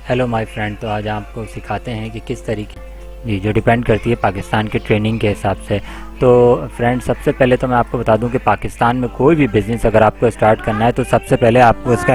Hello my friend. तो आज आपको सिखाते हैं कि किस तरीके जो डिपेंड करती है पाकिस्तान के ट्रेनिंग के हिसाब से। तो फ्रेंड, सबसे पहले तो मैं आपको बता दूं कि पाकिस्तान में कोई भी बिज़नेस अगर आपको स्टार्ट करना है तो सबसे पहले आपको उसका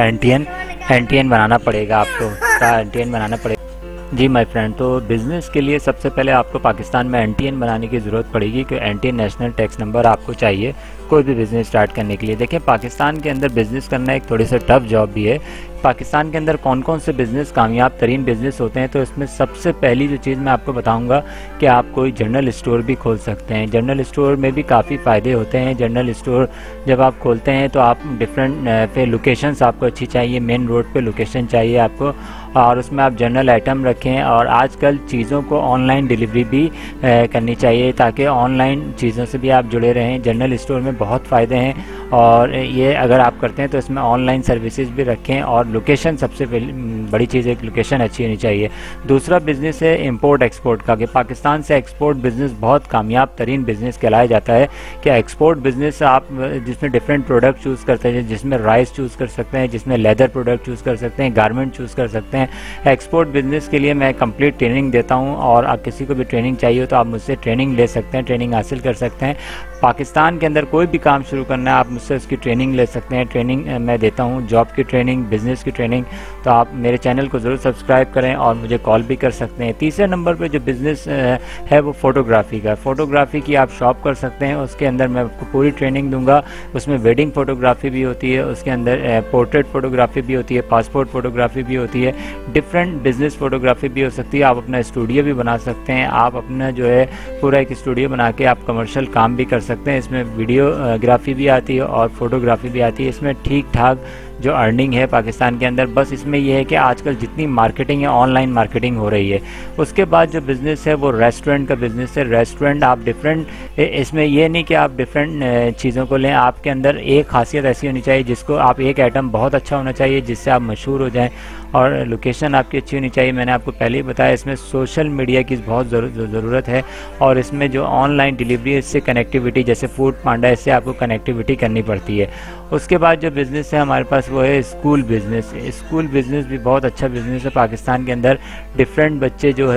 एनटीएन बनाना पड़ेगा। आपको उसका एनटीएन बनाना पड़ेगा। जी माय फ्रेंड, तो बिज़नेस के लिए सबसे पहले आपको पाकिस्तान में एनटीएन बनाने की ज़रूरत पड़ेगी कि एनटीएन नेशनल टैक्स नंबर आपको चाहिए कोई भी बिज़नेस स्टार्ट करने के लिए। देखिए, पाकिस्तान के अंदर बिज़नेस करना एक थोड़ी सा टफ जॉब भी है। पाकिस्तान के अंदर कौन कौन से बिज़नेस कामयाब तरीन बिज़नेस होते हैं, तो इसमें सबसे पहली जो चीज़ मैं आपको बताऊंगा कि आप कोई जनरल स्टोर भी खोल सकते हैं। जनरल स्टोर में भी काफ़ी फ़ायदे होते हैं। जनरल स्टोर जब आप खोलते हैं तो आप डिफरेंट पे लोकेशंस आपको अच्छी चाहिए, मेन रोड पे लोकेशन चाहिए आपको, और उसमें आप जनरल आइटम रखें। और आजकल चीज़ों को ऑनलाइन डिलीवरी भी करनी चाहिए ताकि ऑनलाइन चीज़ों से भी आप जुड़े रहें। जनरल स्टोर में बहुत फ़ायदे हैं और ये अगर आप करते हैं तो इसमें ऑनलाइन सर्विसेज भी रखें। और लोकेशन सबसे बड़ी चीज़ है, लोकेशन अच्छी होनी चाहिए। दूसरा बिज़नेस है इंपोर्ट एक्सपोर्ट का, कि पाकिस्तान से एक्सपोर्ट बिज़नेस बहुत कामयाब तरीन बिज़नेस कहलाया जाता है। कि एक्सपोर्ट बिज़नेस आप जिसमें डिफरेंट प्रोडक्ट चूज़ करते हैं, जिसमें राइस चूज़ कर सकते हैं, जिसमें लेदर प्रोडक्ट चूज़ कर सकते हैं, गारमेंट चूज़ कर सकते हैं। एक्सपोर्ट बिज़नेस के लिए मैं कंप्लीट ट्रेनिंग देता हूं और आप किसी को भी ट्रेनिंग चाहिए हो तो आप मुझसे ट्रेनिंग ले सकते हैं, ट्रेनिंग हासिल कर सकते हैं। पाकिस्तान के अंदर कोई भी काम शुरू करना है आप मुझसे उसकी ट्रेनिंग ले सकते हैं। ट्रेनिंग मैं देता हूं, जॉब की ट्रेनिंग, बिज़नेस की ट्रेनिंग। तो आप मेरे चैनल को ज़रूर सब्सक्राइब करें और मुझे कॉल भी कर सकते हैं। तीसरे नंबर पे जो बिज़नेस है वो फ़ोटोग्राफ़ी का। फ़ोटोग्राफ़ी की आप शॉप कर सकते हैं, उसके अंदर मैं आपको पूरी ट्रेनिंग दूंगा। उसमें वेडिंग फ़ोटोग्राफ़ी भी होती है, उसके अंदर पोर्ट्रेट फ़ोटोग्राफ़ी भी होती है, पासपोर्ट फ़ोटोग्राफ़ी भी होती है, डिफरेंट बिज़नेस फ़ोटोग्राफ़ी भी हो सकती है। आप अपना स्टूडियो भी बना सकते हैं। आप अपना जो है पूरा एक स्टूडियो बना के आप कमर्शियल काम भी कर सकते हैं। इसमें वीडियोग्राफी भी आती है और फोटोग्राफी भी आती है। इसमें ठीक ठाक जो अर्निंग है पाकिस्तान के अंदर। बस इसमें यह है कि आजकल जितनी मार्केटिंग है, ऑनलाइन मार्केटिंग हो रही है। उसके बाद जो बिज़नेस है वो रेस्टोरेंट का बिज़नेस है। रेस्टोरेंट आप डिफरेंट, इसमें यह नहीं कि आप डिफरेंट चीज़ों को लें। आपके अंदर एक खासियत ऐसी होनी चाहिए जिसको आप, एक आइटम बहुत अच्छा होना चाहिए जिससे आप मशहूर हो जाएं, और लोकेशन आपकी अच्छी होनी चाहिए। मैंने आपको पहले ही बताया, इसमें सोशल मीडिया की बहुत ज़रूरत है। और इसमें जो ऑनलाइन डिलीवरी, इससे कनेक्टिविटी, जैसे फूड पांडा, इससे आपको कनेक्टिविटी करनी पड़ती है। उसके बाद जो बिज़नेस है हमारे पास वो है स्कूल बिज़नेस। स्कूल बिज़नेस भी बहुत अच्छा बिज़नेस है पाकिस्तान के अंदर। डिफरेंट बच्चे जो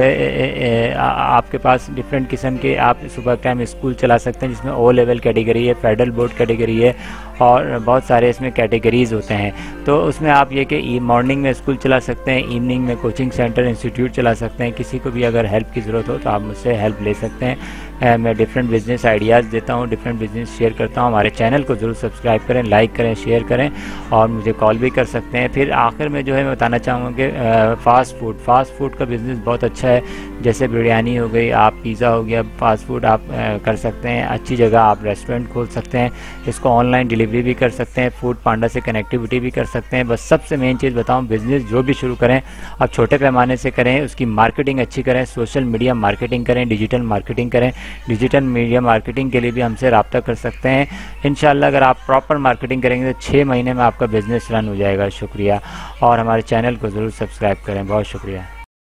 है आपके पास डिफरेंट किस्म के, आप सुबह टाइम स्कूल चला सकते हैं जिसमें ओ लेवल कैटेगरी है, फेडरल बोर्ड कैटेगरी है, और बहुत सारे इसमें कैटेगरीज़ होते हैं। तो उसमें आप ये कि मॉर्निंग में स्कूल चला सकते हैं, इवनिंग में कोचिंग सेंटर, इंस्टीट्यूट चला सकते हैं। किसी को भी अगर हेल्प की ज़रूरत हो तो आप मुझसे हेल्प ले सकते हैं। मैं डिफरेंट बिज़नेस आइडियाज़ देता हूँ, डिफरेंट बिज़नेस शेयर करता हूँ। हमारे चैनल को ज़रूर सब्सक्राइब करें, लाइक करें, शेयर करें, और मुझे कॉल भी कर सकते हैं। फिर आखिर में जो है मैं बताना चाहूँगा कि फ़ास्ट फूड का बिज़नेस बहुत अच्छा है। जैसे बिरयानी हो गई, आप पिज़्ज़ा हो गया, फ़ास्ट फूड आप कर सकते हैं। अच्छी जगह आप रेस्टोरेंट खोल सकते हैं। इसको ऑनलाइन डिलीवरी भी कर सकते हैं, फूड पांडा से कनेक्टिविटी भी कर सकते हैं। बस सबसे मेन चीज़ बताऊँ, बिज़नेस जो भी शुरू करें आप छोटे पैमाने से करें, उसकी मार्केटिंग अच्छी करें, सोशल मीडिया मार्केटिंग करें, डिजिटल मार्केटिंग करें। डिजिटल मीडिया मार्केटिंग के लिए भी हमसे रब्ता कर सकते हैं। इंशाल्लाह अगर आप प्रॉपर मार्केटिंग करेंगे तो 6 महीने में आपका बिज़नेस रन हो जाएगा। शुक्रिया, और हमारे चैनल को ज़रूर सब्सक्राइब करें। बहुत शुक्रिया।